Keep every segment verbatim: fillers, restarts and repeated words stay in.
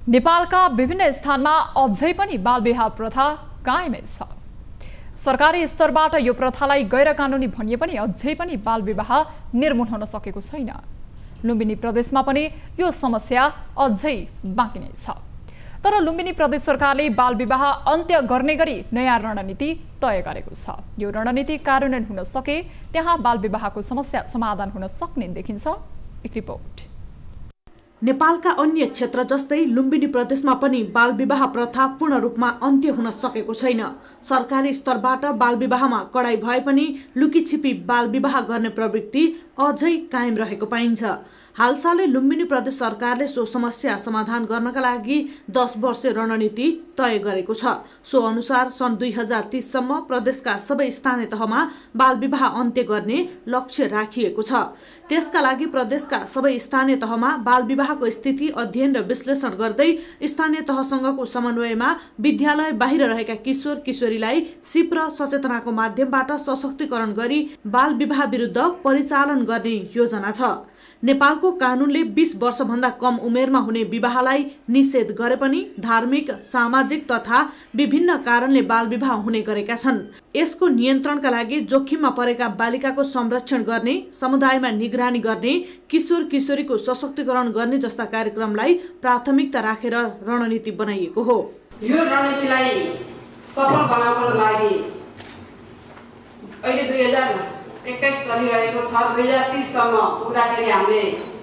नेपालका विभिन्न स्थानमा अझै पनि बालविवाह प्रथा कायमै छ। सरकारी स्तरबाट यो प्रथालाई गैर कानुनी भनिए पनि अझै पनि बालविवाह निर्मूल हुन सकेको छैन। लुम्बिनी प्रदेशमा पनि यो समस्या अझै बाँकी नै छ। तर लुम्बिनी प्रदेश सरकारले बालविवाह अन्त्य गर्ने गरी नयाँ रणनीति तय गरेको छ। यो रणनीति कार्यान्वयन हुन सके त्यहाँ बालविवाहको समस्या समाधान हुन सक्ने देखिन्छ। एक रिपोर्ट। नेपालका अन्य क्षेत्र जस्तै लुम्बिनी प्रदेशमा पनि बालविवाह प्रथा पूर्ण रूपमा अन्त्य हुन सकेको छैन। सरकारी स्तरबाट बालविवाहमा कडाई भए पनि लुकीछिपी बालविवाह गर्ने प्रवृत्ति अझै कायम रहेको पाइन्छ। हालसालै लुम्बिनी प्रदेश सरकारले सो समस्या समाधान गर्नका लागि दस वर्षे रणनीति तय गरेको छ। सो अनुसार सन् दुई हजार तीस सम्म प्रदेशका सबै स्थानीय तहमा बालविवाह अन्त्य गर्ने लक्ष्य राखिएको छ। त्यसका लागि प्रदेशका सबै स्थानीय तहमा बालविवाहको स्थिति अध्ययन र विश्लेषण गर्दै स्थानीय तहसँगको समन्वयमा विद्यालय बाहिर रहेका किशोर किशोरीलाई सिप र सचेतनाको माध्यमबाट सशक्तिकरण गरी बालविवाह विरुद्ध परिचालन गर्ने योजना छ। नेपालको कानूनले बीस वर्षभन्दा कम उमेरमा हुने विवाहलाई निषेध गरे पनि धार्मिक, सामाजिक तथा विभिन्न कारणले बालविवाह हुने गरेका छन्। यसको नियन्त्रणका लागि जोखिममा परेका बालिकाको संरक्षण गर्ने, समुदायमा निगरानी गर्ने, किशोर किशोरीको सशक्तिकरण गर्ने जस्ता कार्यक्रमलाई प्राथमिकता राखेर रणनीति बनाइएको हो। यो रणनीतिलाई सफल बनाउनको लागि अहिले दुई हजार एक्काइस चलिरहेको छ। दुई हजार तीस सम्म पुग्दाखेरि हामीले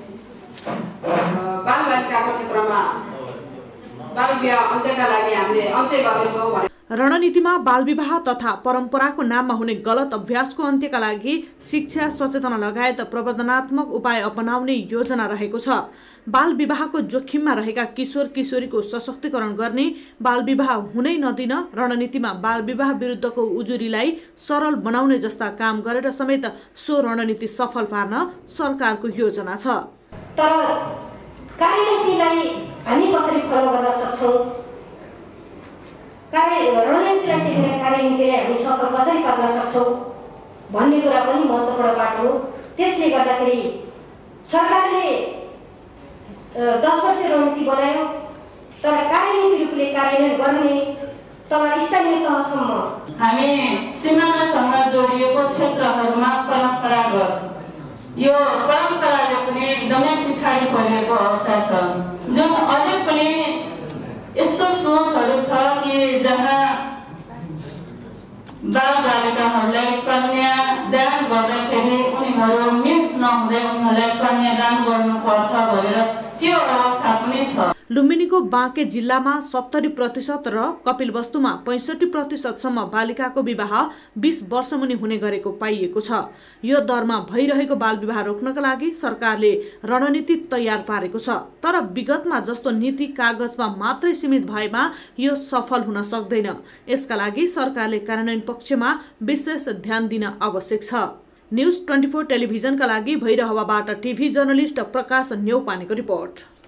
बालबालिकाको क्षेत्रमा बालविवाह अन्त्यका लागि हामीले अन्त्य गर्नेछौँ भने रणनीतिमा बालविवाह तथा परम्पराको नाममा हुने गलत अभ्यासको अन्त्यका लागि शिक्षा, सचेतना लगायत प्रवर्धनात्मक उपाय अपनाउने योजना रहेको छ। बालविवाहको जोखिममा रहेका किशोर किशोरीको सशक्तिकरण गर्ने, बालविवाह हुनै नदिन रणनीतिमा बालविवाह विरुद्धको उजुरीलाई सरल बनाउने जस्ता काम गरेर समेत सो रणनीति सफल पार्न सरकारको योजना छ। तर कार्यनीतिलाई हामी कसरी फलो गर्न सक्छौं, कार्य रणनीतिलाई टेकेर कार्यनीतिलाई हामी सफल कसरी पार्न सक्छौं भन्ने कुरा पनि महत्त्वपूर्ण पाटो हो। त्यसले गर्दाखेरि सरकारले दस वर्ष रणनीति बनायो, तर कार्यनीति रूपले कार्यान्वयन गर्ने तब स्थानीय तहसम्म हामी सिमानासँग जोडिएको क्षेत्रहरूमा परम्परागत यो परम्पराले पनि एकदमै पछाडि परेको अवस्था छ। जुन अझै पनि यस्तो सोचहरू छ कि जहाँ बालबालिकाहरूलाई कन्या दान गर्दाखेरि उनीहरू मिक्स नहुँदै उनीहरूलाई कन्या दान गर्नुपर्छ भनेर त्यो अवस्था पनि छ। लुम्बिनीको बाँके जिल्लामा सत्तरी प्रतिशत र कपिलवस्तुमा पैंसठी प्रतिशतसम्म बालिकाको विवाह बीस वर्ष मुनि हुने गरेको पाइएको छ। यो दरमा भइरहेको बालविवाह रोक्नका लागि सरकारले रणनीति तयार पारेको छ। तर विगतमा जस्तो नीति कागजमा मात्रै सीमित भएमा यो सफल हुन सक्दैन। यसका लागि सरकारले कार्यान्वयन पक्षमा विशेष ध्यान दिन आवश्यक छ। न्यूज ट्वेन्टी फोर टेलिभिजनका लागि भैरहवाबाट टिभी जर्नलिस्ट प्रकाश न्यौपानेको रिपोर्ट।